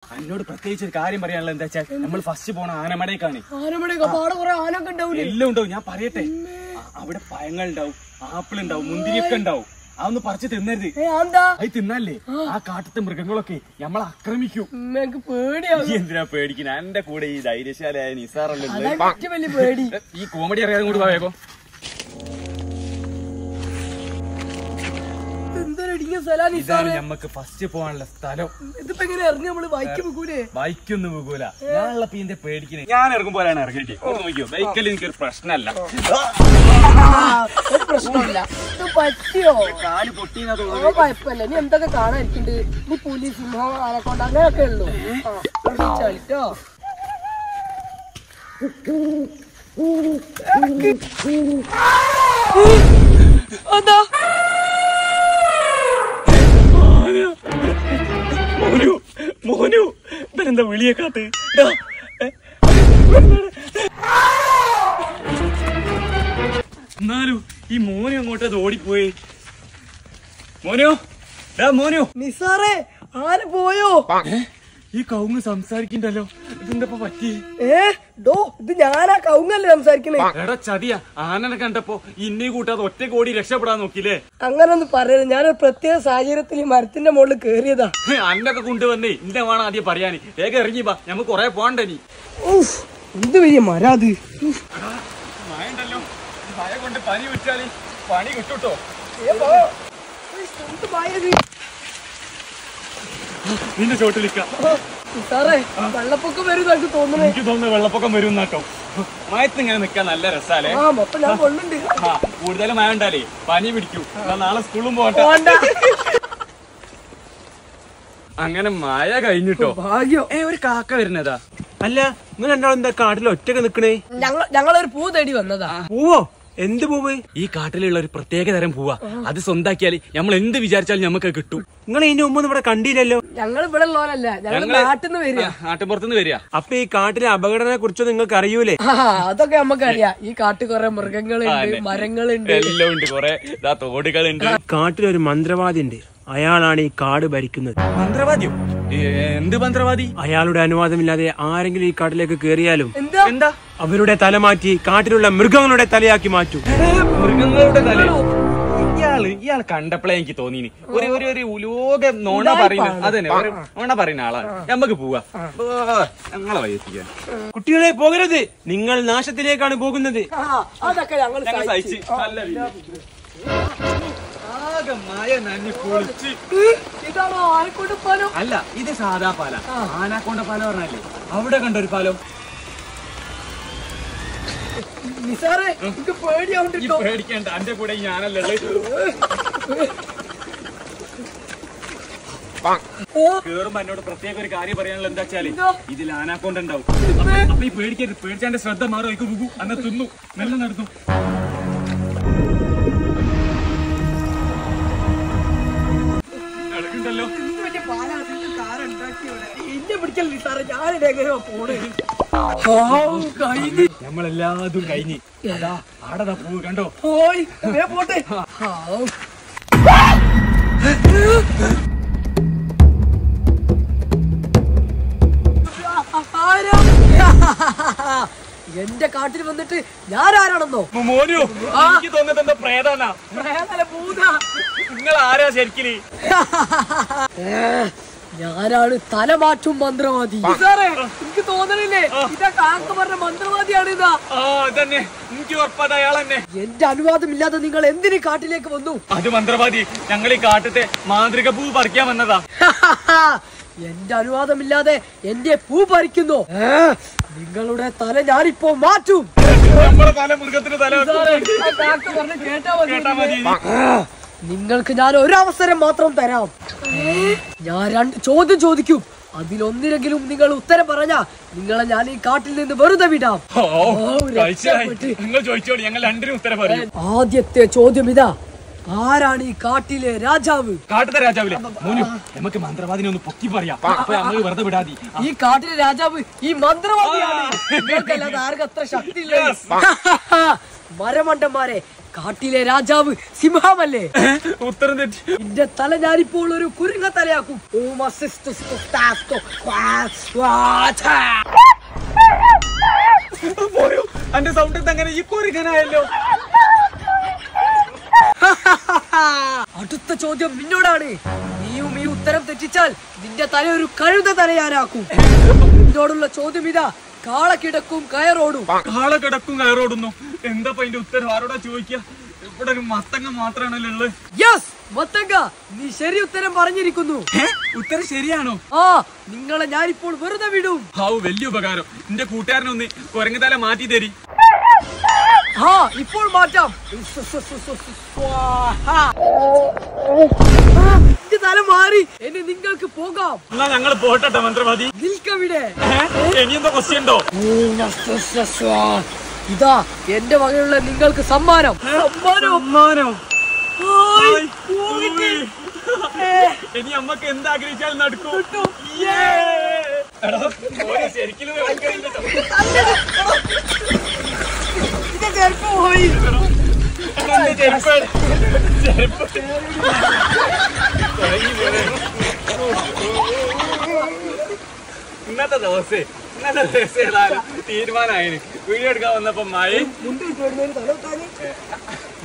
എന്നോട് പ്രത്യേകിച്ച് ഒരു കാര്യം പറയാനുള്ള എന്താ വെച്ചാൽ നമ്മൾ ഫസ്റ്റ് പോണ ആനമടേക്കാണ്. എല്ലാം ഉണ്ടാവും. ഞാൻ പറയട്ടെ, അവിടെ പഴങ്ങൾ ഉണ്ടാവും, ആപ്പിൾ ഉണ്ടാവും, മുന്തിരിയൊക്കെ ഉണ്ടാവും. അതൊന്ന് പറിച്ച് തിന്നരുത്. അത് തിന്നല്ലേ ആ കാട്ടത്തെ മൃഗങ്ങളൊക്കെ നമ്മളെ ആക്രമിക്കും. എന്തിനാ പേടിക്കുന്ന? എന്റെ കൂടെ ഈ ധൈര്യശാലയായ നിസാറല്ലേ. ഈ കോമഡി അറിയാതെ കൂടി വേഗം. ഇതാണ് നമ്മക്ക് ഫസ്റ്റ് പോകാനുള്ള സ്ഥലം. ഇതിപ്പോ എങ്ങനെ ഇറങ്ങി നമ്മള് ബൈക്കൊന്നും പോകൂല. ഞാനുള്ള പീന്റെ പേടിക്കുന്നത്. ഞാൻ ഇറങ്ങുമ്പോഴാണ് ഇറങ്ങിയിട്ട് നോക്കിയോ. ബൈക്കിൽ എനിക്കൊരു പ്രശ്നമല്ല. പ്രശ്നമില്ല. പറ്റിയോ? കാല് പൊട്ടിയെന്നാ തോന്നുന്നു. കുഴപ്പമില്ല. നീ എന്തൊക്കെ കാണാനിരിക്കുന്നുണ്ട്? നീ പുലി, സിംഹം, ആനക്കൊണ്ട അങ്ങനെയൊക്കെ ഉള്ളൂ. ട്ടോ അതാ മോനു ഇവരെന്താ വിളിയെ കാത്ത്? എന്നാലും ഈ മോനു അങ്ങോട്ടത് ഓടിപ്പോയി. മോനു മോനു. നിസാറേ ആന പോയോ? ഈ കവുങ്ങ് സംസാരിക്കണ്ടല്ലോ. ഇതെന്താ പറ്റി? ഇത് ഞാനാ കവുങ്ങല്ലേ സംസാരിക്കണേ. എടാ ചതിയാ. ആനനെ കണ്ടപ്പോ ഇന്നീ കൂട്ടാതെ ഒറ്റ കോടി രക്ഷപ്പെടാൻ നോക്കില്ലേ? അങ്ങനൊന്നും പറയരുത്. ഞാനൊരു പ്രത്യേക സാഹചര്യത്തിൽ ഈ മരത്തിന്റെ മുകളിൽ കേറിയതാ. അന്നൊക്കെ കൊണ്ടുവന്നേ ഇന്റെ വേണം ആദ്യം പറയാന്. വേഗം ഇറങ്ങി വാ, നമുക്ക് കൊറേ പോകണ്ടേ. നീ എന്ത് വലിയ മരാത്. മഴണ്ടല്ലോ. മഴ കൊണ്ട് പനി വിട്ടാല് പണി കിട്ടൂട്ടോ. നിന്റെ ചോട്ടിലിക്ക വെള്ളപ്പൊക്കം വരും എനിക്ക് തോന്നുന്നു. എനിക്ക് തോന്നുന്നു വെള്ളപ്പൊക്കം വരും എന്നാട്ടോ. മയത്ത് ഇങ്ങനെ നിക്കാൻ നല്ല രസാലേ. കൂടുതൽ മഴ ഉണ്ടാലേ പനി പിടിക്കൂ. നാളെ സ്കൂളും പോകട്ടെ. അങ്ങനെ മഴ കഴിഞ്ഞിട്ടോ. ഭാഗ്യം. ഒരു കാക്ക വരുന്നതാ. അല്ല, നിങ്ങൾ രണ്ടാളും എന്താ കാട്ടിൽ ഒറ്റക്ക് നിക്കണേ? ഞങ്ങളൊരു പൂ തേടി വന്നതാ. പൂവോ? എന്ത് പൂവ്? ഈ കാട്ടിലുള്ള ഒരു പ്രത്യേക തരം പൂവാ. അത് സ്വന്താക്കിയാല് നമ്മൾ എന്ത് വിചാരിച്ചാലും നമുക്ക് കിട്ടും. നിങ്ങൾ ഇതിന്റെ മുമ്പ് ഇവിടെ കണ്ടില്ലല്ലോ. ഞങ്ങൾ ഇവിടെ ഉള്ളവരല്ല, ഞങ്ങൾ നാട്ടിന്ന് വരിക. നാട്ടുപുറത്തുനിന്ന് വരിക. അപ്പൊ ഈ കാട്ടിലെ അപകടനെ കുറിച്ച് നിങ്ങൾക്ക് അറിയൂലേ? അതൊക്കെ നമുക്കറിയാം. ഈ കാട്ടിൽ കുറെ മൃഗങ്ങളുണ്ട്, മരങ്ങളുണ്ട്, എല്ലാം ഉണ്ട്. കുറെ തോടുകളുണ്ട്. കാട്ടിലൊരു മന്ത്രവാദി ഉണ്ട്. അയാളാണ് ഈ കാട് ഭരിക്കുന്നത്. മന്ത്രവാദിയോ? എന്ത് മന്ത്രവാദി? അയാളുടെ അനുവാദമില്ലാതെ ആരെങ്കിലും ഈ കാട്ടിലേക്ക് കേറിയാലും എന്താ അവരുടെ തല മാറ്റി കാട്ടിലുള്ള മൃഗങ്ങളുടെ തലയാക്കി മാറ്റും. മൃഗങ്ങളുടെ തല? ഇയാൾ കണ്ടപ്പോഴേ എനിക്ക് തോന്നി ഒരു ഉലോക നോണ പറയുന്നത്. അതന്നെ, നോണ പറയുന്ന ആളാണ്. നമുക്ക് പോവാ, ഞങ്ങളെ വയസ്സിക്കാൻ. കുട്ടികളെ പോകരുത്, നിങ്ങൾ നാശത്തിലേക്കാണ് പോകുന്നത്. അതൊക്കെ ഞങ്ങൾ സഹിച്ച് ആകെ മഴ നന്ദി പൊളിച്ച്. ഇതാണോ ആനക്കൊണ്ട പാലം? അല്ല, ഇത് സാധാ പാല. ആനക്കൊണ്ട പാലം പറഞ്ഞല്ലേ, അവിടെ കണ്ടൊരു പാലം. നിസാറേ എനിക്ക് പേടിയാവുണ്ടോ? പേടിക്കണ്ട, എന്റെ കൂടെ ഞാനല്ലേ കേറുമ്പോ എന്നോട് പ്രത്യേക ഒരു കാര്യം പറയാനുള്ള എന്താ വെച്ചാല്, ഇതിൽ ആനാക്കൊണ്ട ഉണ്ടാവും. അപ്പൊ ഈ പേടിക്കരുത്. പേടിച്ചാന്റെ ശ്രദ്ധ മാറും. എനിക്ക് പോകും, അന്ന് തിന്നു മെല്ലെ നടത്തും. ണ്ടല്ലോ നമ്മളെല്ലാതും കഴിഞ്ഞ് ആടതാ പൂ കണ്ടോ? പോട്ടെ. എന്റെ കാട്ടിൽ വന്നിട്ട് ഞാൻ ആരാണെന്നോ? മോനു, എനിക്ക് തോന്നുന്നത് എന്താ പ്രേതനാ? നിങ്ങൾ ആരാ ശരിക്കല്? ഞാനാണ് തലമാറ്റും മന്ത്രവാദി. എനിക്ക് തോന്നണില്ലേ ഇതാ കാക്ക പറഞ്ഞ മന്ത്രവാദിയാണ്. ഇതാ തന്നെ, എനിക്ക് ഉറപ്പാണ് അയാൾ തന്നെ. എന്റെ അനുവാദം ഇല്ലാതെ നിങ്ങൾ എന്തിനു കാട്ടിലേക്ക് വന്നു? അത് മന്ത്രവാദി, ഞങ്ങൾ ഈ കാട്ടത്തെ മാന്ത്രിക പൂ പറിക്കാൻ വന്നതാ. എന്റെ അനുവാദമില്ലാതെ എന്റെ പൂ പറിക്കുന്നു. നിങ്ങളുടെ തല ഞാനിപ്പോ മാറ്റും. നമ്മുടെ തല മൃഗത്തിന്റെ തല. കേട്ടാ മതി. നിങ്ങൾക്ക് ഞാൻ ഒരവസരം മാത്രം തരാം. ഞാൻ 2 ചോദ്യം ചോദിക്കും. അതിലൊന്നിനെങ്കിലും നിങ്ങൾ ഉത്തരം പറഞ്ഞാ നിങ്ങളെ ഞാൻ ഈ കാട്ടിൽ നിന്ന് വെറുതെ വിടാം. ഞങ്ങൾ 2 ഉത്തരം പറയും. ആദ്യത്തെ ചോദ്യം ഇതാ, ആരാണ് ഈ കാട്ടിലെ രാജാവ്? കാട്ടിലെ രാജാവിലെ മോനു, നമുക്ക് മന്ത്രവാദിനെ ഒന്ന് പൊക്കി പറയാം. അപ്പൊ നമ്മൾ വെറുതെ വിടാതി. ഈ കാട്ടിലെ രാജാവ് ഈ മന്ത്രവാദിയാണ്. നിങ്ങൾക്കല്ലാതെ ആർക്കും അത്ര ശക്തിയില്ല. മരമണ്ടന്മാരെ, കാട്ടിലെ രാജാവ് സിംഹമല്ലേ? ഉത്തരം തെറ്റി. നിന്റെ തല ഞാനിപ്പോൾ ഒരു കുരുങ്ങ തലയാക്കും. അന്റെ സൗണ്ട് അങ്ങനെ ഈ കുരുങ്ങനായല്ലോ. അടുത്ത ചോദ്യം നിന്നോടാണ്. നീയും ഈ ഉത്തരം തെറ്റിച്ചാൽ നിന്റെ തല ഒരു കഴുത തലയാനാക്കും. നിന്നോടുള്ള ചോദ്യം ഇതാ, കാള കിടക്കും കയറോടും. കാള കിടക്കും കയറോടുന്നു. എന്താ അതിന്റെ ഉത്തരം? ആരോടാ ചോദിക്കുക? ഇവിടെ ഒരു മത്തങ്ങ മാത്രമാണല്ലോ ഉള്ളത്. യെസ്, മത്തങ്ങ. നീ ശരി ഉത്തരം പറഞ്ഞിരിക്കുന്നു. ഉത്തരം ശരിയാണോ? ആ, നിങ്ങളെ ഞാനിപ്പോൾ വെറുതെ വിടും. ഹാവു, വലിയ ഉപകാരം. എന്റെ കൂട്ടുകാരനൊന്ന് കുരങ്ങുതല മാറ്റി തരി. ആ, ഇപ്പോൾ മാറ്റാം. തല മാറി. ഇനി നിങ്ങൾക്ക് പോകാം. എന്നാ ഞങ്ങൾ പോട്ടെ മന്ത്രവാദി. നിൽക്കവിടെ. ഇനി എന്താ ക്വസ്റ്റ്യൻ ഉണ്ടോ? ഇതാ എന്റെ വകയുള്ള നിങ്ങൾക്ക് സമ്മാനം. ഇനി അമ്മക്ക് എന്താഗ്രഹിച്ചാൽ നടക്കും. ശരിക്കും ഇന്നത്തെ ദിവസം തീരുമാനമായി. വീഡിയോ എടുക്കാൻ വന്നപ്പോ മായി